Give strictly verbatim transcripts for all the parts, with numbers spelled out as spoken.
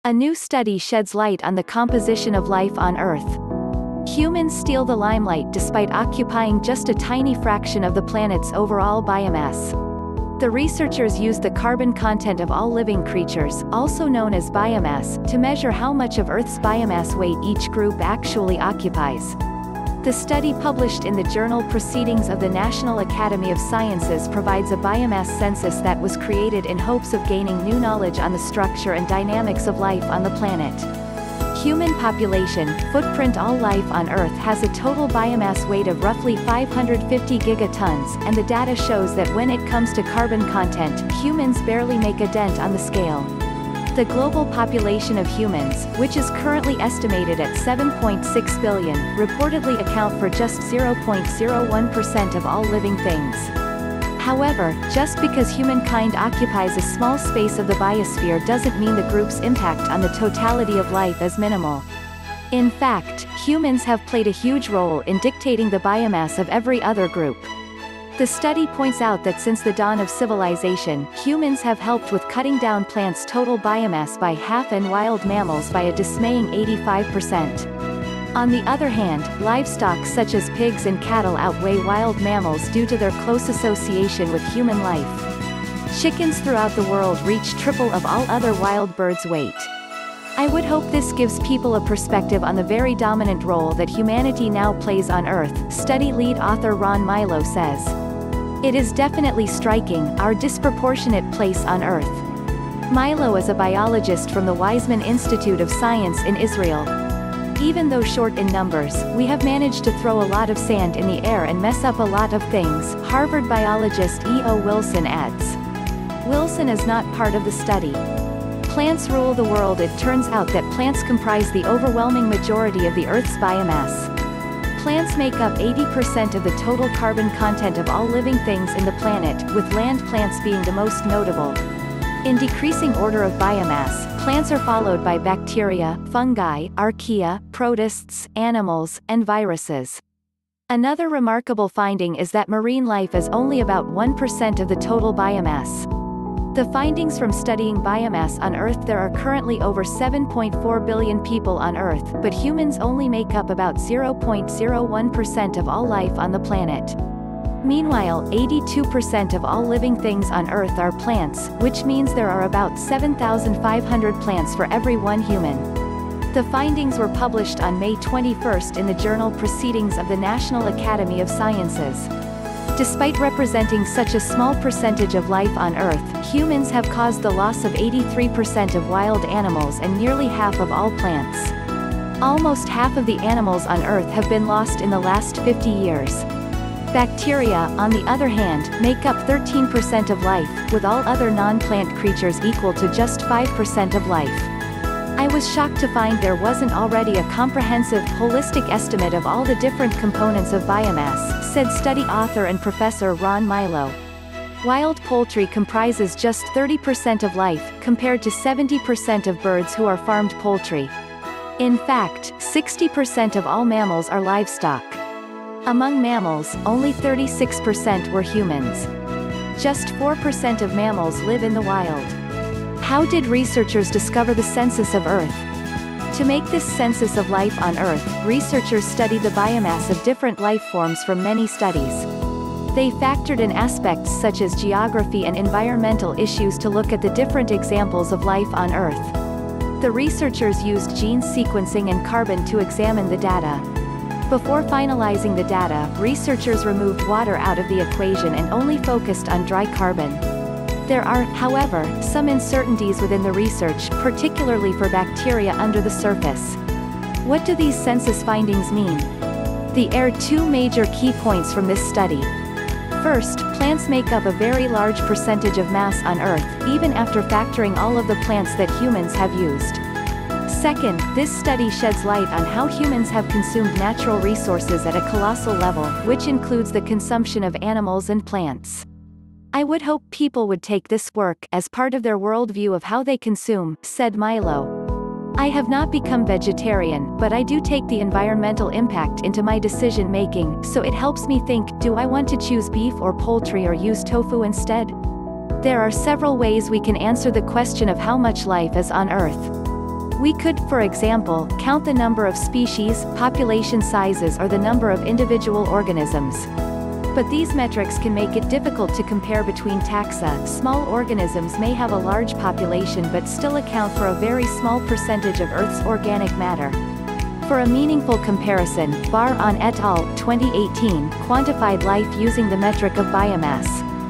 A new study sheds light on the composition of life on Earth. Humans steal the limelight despite occupying just a tiny fraction of the planet's overall biomass. The researchers used the carbon content of all living creatures, also known as biomass, to measure how much of Earth's biomass weight each group actually occupies. The study published in the journal Proceedings of the National Academy of Sciences provides a biomass census that was created in hopes of gaining new knowledge on the structure and dynamics of life on the planet. Human population, footprint. All life on Earth has a total biomass weight of roughly five hundred fifty gigatons, and the data shows that when it comes to carbon content, humans barely make a dent on the scale. The global population of humans, which is currently estimated at seven point six billion, reportedly account for just zero point zero one percent of all living things. However, just because humankind occupies a small space of the biosphere doesn't mean the group's impact on the totality of life is minimal. In fact, humans have played a huge role in dictating the biomass of every other group. The study points out that since the dawn of civilization, humans have helped with cutting down plants' total biomass by half and wild mammals by a dismaying eighty-five percent. On the other hand, livestock such as pigs and cattle outweigh wild mammals due to their close association with human life. Chickens throughout the world reach triple of all other wild birds' weight. I would hope this gives people a perspective on the very dominant role that humanity now plays on Earth, study lead author Ron Milo says. It is definitely striking, our disproportionate place on Earth. Milo is a biologist from the Weizmann Institute of Science in Israel. Even though short in numbers, we have managed to throw a lot of sand in the air and mess up a lot of things, Harvard biologist E O Wilson adds. Wilson is not part of the study. Plants rule the world. It turns out that plants comprise the overwhelming majority of the Earth's biomass. Plants make up eighty percent of the total carbon content of all living things in the planet, with land plants being the most notable. In decreasing order of biomass, plants are followed by bacteria, fungi, archaea, protists, animals, and viruses. Another remarkable finding is that marine life is only about one percent of the total biomass. The findings from studying biomass on Earth: there are currently over seven point four billion people on Earth, but humans only make up about zero point zero one percent of all life on the planet. Meanwhile, eighty-two percent of all living things on Earth are plants, which means there are about seven thousand five hundred plants for every one human. The findings were published on May twenty-first in the journal Proceedings of the National Academy of Sciences. Despite representing such a small percentage of life on Earth, humans have caused the loss of eighty-three percent of wild animals and nearly half of all plants. Almost half of the animals on Earth have been lost in the last fifty years. Bacteria, on the other hand, make up thirteen percent of life, with all other non-plant creatures equal to just five percent of life. I was shocked to find there wasn't already a comprehensive, holistic estimate of all the different components of biomass, said study author and professor Ron Milo. Wild poultry comprises just thirty percent of life, compared to seventy percent of birds who are farmed poultry. In fact, sixty percent of all mammals are livestock. Among mammals, only thirty-six percent were humans. Just four percent of mammals live in the wild. How did researchers discover the census of Earth? To make this census of life on Earth, researchers studied the biomass of different life forms from many studies. They factored in aspects such as geography and environmental issues to look at the different examples of life on Earth. The researchers used gene sequencing and carbon to examine the data. Before finalizing the data, researchers removed water out of the equation and only focused on dry carbon. There are, however, some uncertainties within the research, particularly for bacteria under the surface. What do these census findings mean? There are two major key points from this study. First, plants make up a very large percentage of mass on Earth, even after factoring all of the plants that humans have used. Second, this study sheds light on how humans have consumed natural resources at a colossal level, which includes the consumption of animals and plants. I would hope people would take this work as part of their worldview of how they consume, said Milo. I have not become vegetarian, but I do take the environmental impact into my decision making, so it helps me think, do I want to choose beef or poultry or use tofu instead? There are several ways we can answer the question of how much life is on Earth. We could, for example, count the number of species, population sizes or the number of individual organisms. But these metrics can make it difficult to compare between taxa. Small organisms may have a large population but still account for a very small percentage of Earth's organic matter. For a meaningful comparison, Bar-On et al. twenty eighteen quantified life using the metric of biomass.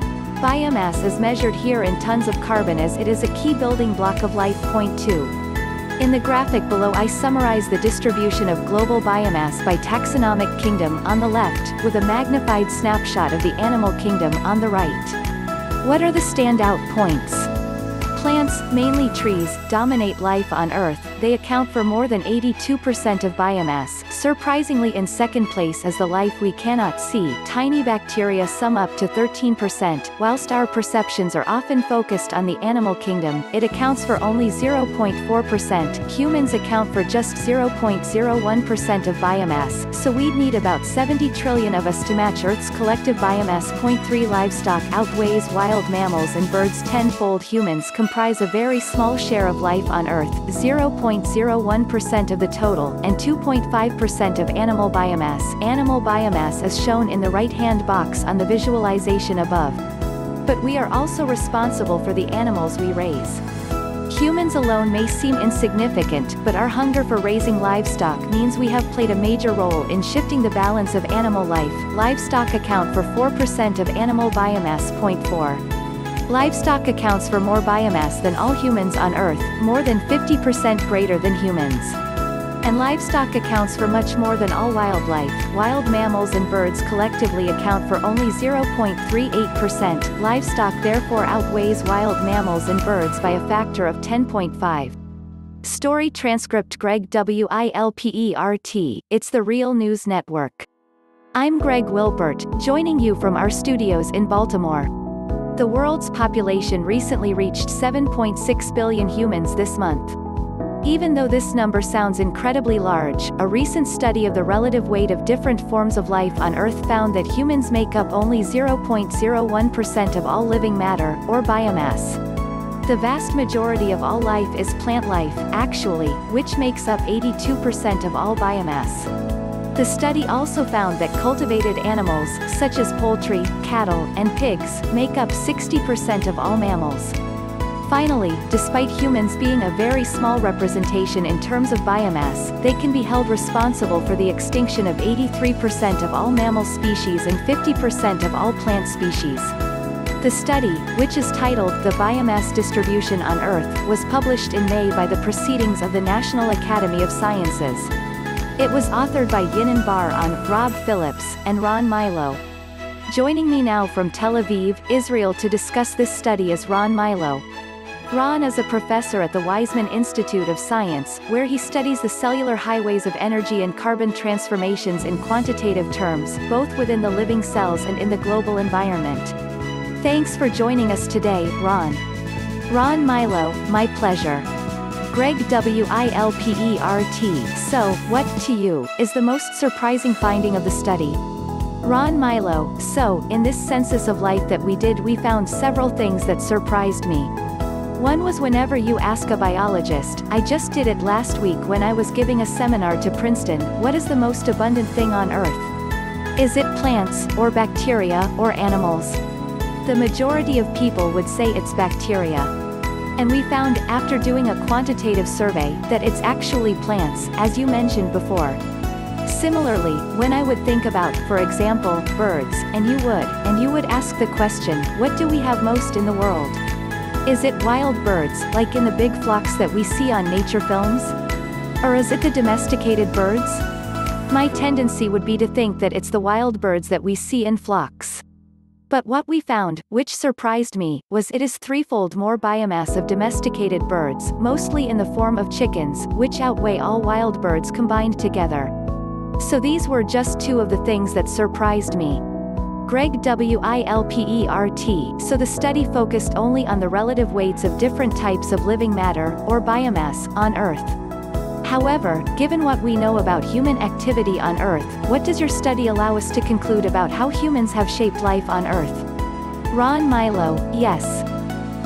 Biomass is measured here in tons of carbon as it is a key building block of life. Point two. In the graphic below I summarize the distribution of global biomass by taxonomic kingdom on the left, with a magnified snapshot of the animal kingdom on the right. What are the standout points? Plants, mainly trees, dominate life on Earth. They account for more than eighty-two percent of biomass. Surprisingly, in second place is the life we cannot see. Tiny bacteria sum up to thirteen percent. Whilst our perceptions are often focused on the animal kingdom, it accounts for only zero point four percent. Humans account for just zero point zero one percent of biomass, so we'd need about seventy trillion of us to match Earth's collective biomass. Point three. Livestock outweighs wild mammals and birds tenfold. Humans comprise a very small share of life on Earth, zero point zero one percent of the total, and two point five percent of animal biomass. Animal biomass is shown in the right-hand box on the visualization above. But we are also responsible for the animals we raise. Humans alone may seem insignificant, but our hunger for raising livestock means we have played a major role in shifting the balance of animal life. Livestock account for four percent of animal biomass. Point four. Livestock accounts for more biomass than all humans on Earth, more than fifty percent greater than humans. And livestock accounts for much more than all wildlife. Wild mammals and birds collectively account for only zero point three eight percent. Livestock therefore outweighs wild mammals and birds by a factor of ten point five. Story transcript Greg Wilpert, it's the Real News Network. I'm Greg Wilpert, joining you from our studios in Baltimore. The world's population recently reached seven point six billion humans this month. Even though this number sounds incredibly large, a recent study of the relative weight of different forms of life on Earth found that humans make up only zero point zero one percent of all living matter, or biomass. The vast majority of all life is plant life, actually, which makes up eighty-two percent of all biomass. The study also found that cultivated animals, such as poultry, cattle, and pigs, make up sixty percent of all mammals. Finally, despite humans being a very small representation in terms of biomass, they can be held responsible for the extinction of eighty-three percent of all mammal species and fifty percent of all plant species. The study, which is titled The Biomass Distribution on Earth, was published in May by the Proceedings of the National Academy of Sciences. It was authored by Yinan Bar-On, Rob Phillips, and Ron Milo. Joining me now from Tel Aviv, Israel to discuss this study is Ron Milo. Ron is a professor at the Weizmann Institute of Science, where he studies the cellular highways of energy and carbon transformations in quantitative terms, both within the living cells and in the global environment. Thanks for joining us today, Ron. Ron Milo, my pleasure. Greg Wilpert, so, what, to you, is the most surprising finding of the study? Ron Milo, so, in this census of life that we did we found several things that surprised me. One was whenever you ask a biologist, I just did it last week when I was giving a seminar to Princeton, what is the most abundant thing on Earth? Is it plants, or bacteria, or animals? The majority of people would say it's bacteria. And we found, after doing a quantitative survey, that it's actually plants, as you mentioned before. Similarly, when I would think about, for example, birds, and you would, and you would ask the question, what do we have most in the world? Is it wild birds, like in the big flocks that we see on nature films? Or is it the domesticated birds? My tendency would be to think that it's the wild birds that we see in flocks. But what we found, which surprised me, was it is threefold more biomass of domesticated birds, mostly in the form of chickens, which outweigh all wild birds combined together. So these were just two of the things that surprised me. Greg Wilpert, so the study focused only on the relative weights of different types of living matter, or biomass, on Earth. However, given what we know about human activity on Earth, what does your study allow us to conclude about how humans have shaped life on Earth? Ron Milo, yes.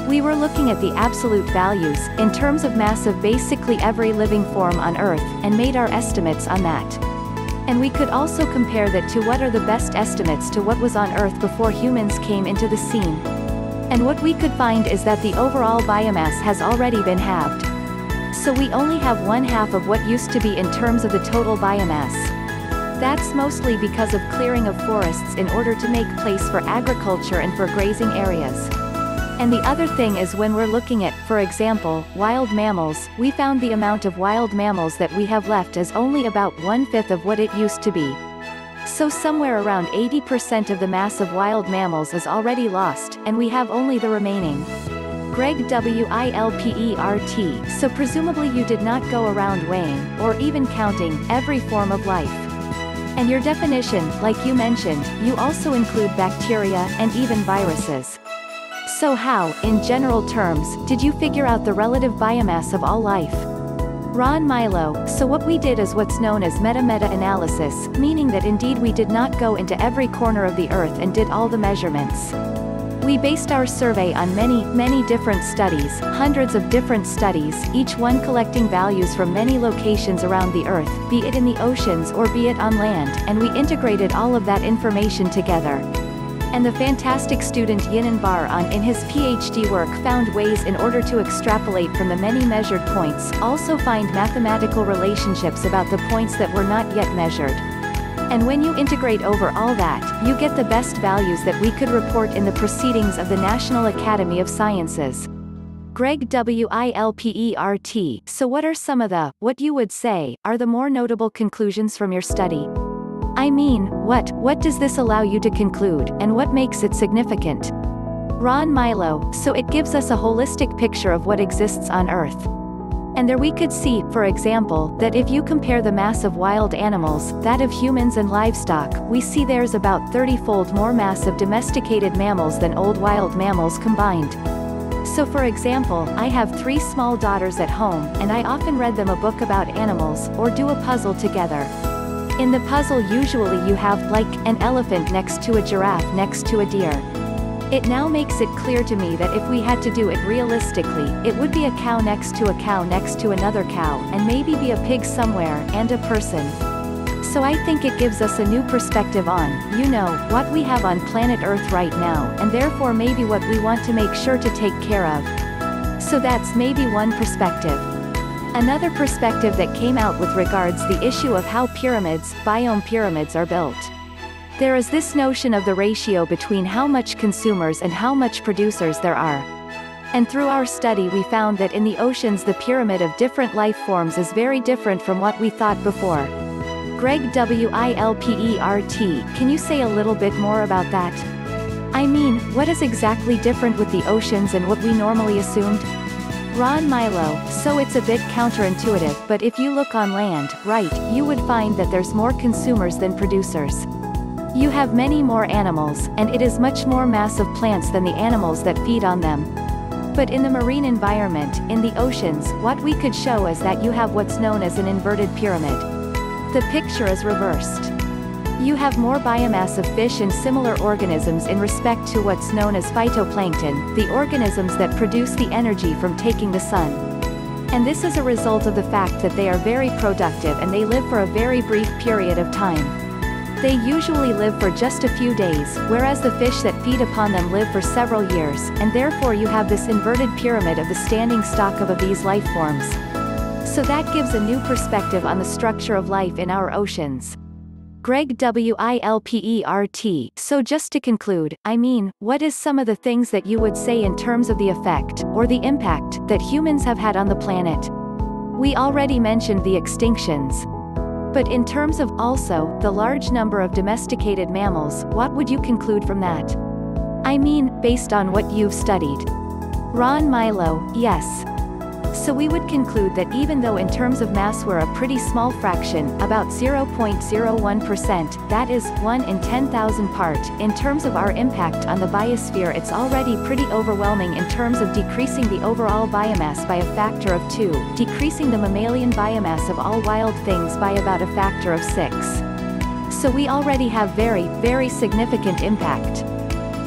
We were looking at the absolute values, in terms of mass of basically every living form on Earth, and made our estimates on that. And we could also compare that to what are the best estimates to what was on Earth before humans came into the scene. And what we could find is that the overall biomass has already been halved. So we only have one half of what used to be in terms of the total biomass. That's mostly because of clearing of forests in order to make place for agriculture and for grazing areas. And the other thing is when we're looking at, for example, wild mammals, we found the amount of wild mammals that we have left is only about one-fifth of what it used to be. So somewhere around eighty percent of the mass of wild mammals is already lost, and we have only the remaining. Greg Wilpert, so presumably you did not go around weighing, or even counting, every form of life. And your definition, like you mentioned, you also include bacteria, and even viruses. So how, in general terms, did you figure out the relative biomass of all life? Ron Milo, so what we did is what's known as meta-meta-analysis, meaning that indeed we did not go into every corner of the Earth and did all the measurements. We based our survey on many, many different studies, hundreds of different studies, each one collecting values from many locations around the Earth, be it in the oceans or be it on land, and we integrated all of that information together. And the fantastic student Yinan Bar-On in his PhD work found ways in order to extrapolate from the many measured points, also find mathematical relationships about the points that were not yet measured. And when you integrate over all that, you get the best values that we could report in the proceedings of the National Academy of Sciences. Greg Wilpert, so what are some of the, what you would say, are the more notable conclusions from your study? I mean, what, what does this allow you to conclude, and what makes it significant? Ron Milo, so it gives us a holistic picture of what exists on Earth. And there we could see, for example, that if you compare the mass of wild animals, that of humans and livestock, we see there's about thirty-fold more mass of domesticated mammals than old wild mammals combined. So for example, I have three small daughters at home, and I often read them a book about animals, or do a puzzle together. In the puzzle usually you have, like, an elephant next to a giraffe next to a deer. It now makes it clear to me that if we had to do it realistically, it would be a cow next to a cow next to another cow, and maybe be a pig somewhere, and a person. So I think it gives us a new perspective on, you know, what we have on planet Earth right now, and therefore maybe what we want to make sure to take care of. So that's maybe one perspective. Another perspective that came out with regards the issue of how pyramids, biome pyramids are built. There is this notion of the ratio between how much consumers and how much producers there are. And through our study we found that in the oceans the pyramid of different life forms is very different from what we thought before. Greg Wilpert, can you say a little bit more about that? I mean, what is exactly different with the oceans and what we normally assumed? Ron Milo, so it's a bit counterintuitive, but if you look on land, right, you would find that there's more consumers than producers. You have many more animals, and it is much more mass of plants than the animals that feed on them. But in the marine environment, in the oceans, what we could show is that you have what's known as an inverted pyramid. The picture is reversed. You have more biomass of fish and similar organisms in respect to what's known as phytoplankton, the organisms that produce the energy from taking the sun. And this is a result of the fact that they are very productive and they live for a very brief period of time. They usually live for just a few days, whereas the fish that feed upon them live for several years, and therefore you have this inverted pyramid of the standing stock of, of these life forms. So that gives a new perspective on the structure of life in our oceans. Greg Wilpert, so just to conclude, I mean, what is some of the things that you would say in terms of the effect, or the impact, that humans have had on the planet? We already mentioned the extinctions. But in terms of, also, the large number of domesticated mammals, what would you conclude from that? I mean, based on what you've studied. Ron Milo, yes. So we would conclude that even though in terms of mass we're a pretty small fraction, about zero point zero one percent, that is, one in ten thousand part, in terms of our impact on the biosphere it's already pretty overwhelming in terms of decreasing the overall biomass by a factor of two, decreasing the mammalian biomass of all wild things by about a factor of six. So we already have very, very significant impact.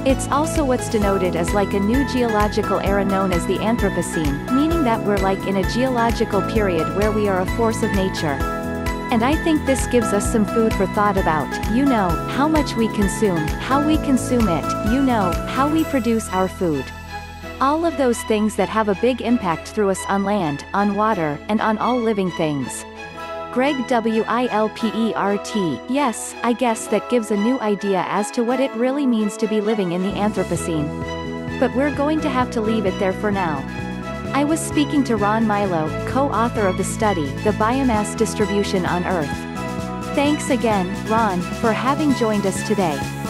It's also what's denoted as like a new geological era known as the Anthropocene, meaning that we're like in a geological period where we are a force of nature. And I think this gives us some food for thought about, you know, how much we consume, how we consume it, you know, how we produce our food. All of those things that have a big impact through us on land, on water, and on all living things. Greg Wilpert, yes, I guess that gives a new idea as to what it really means to be living in the Anthropocene. But we're going to have to leave it there for now. I was speaking to Ron Milo, co-author of the study, The Biomass Distribution on Earth. Thanks again, Ron, for having joined us today.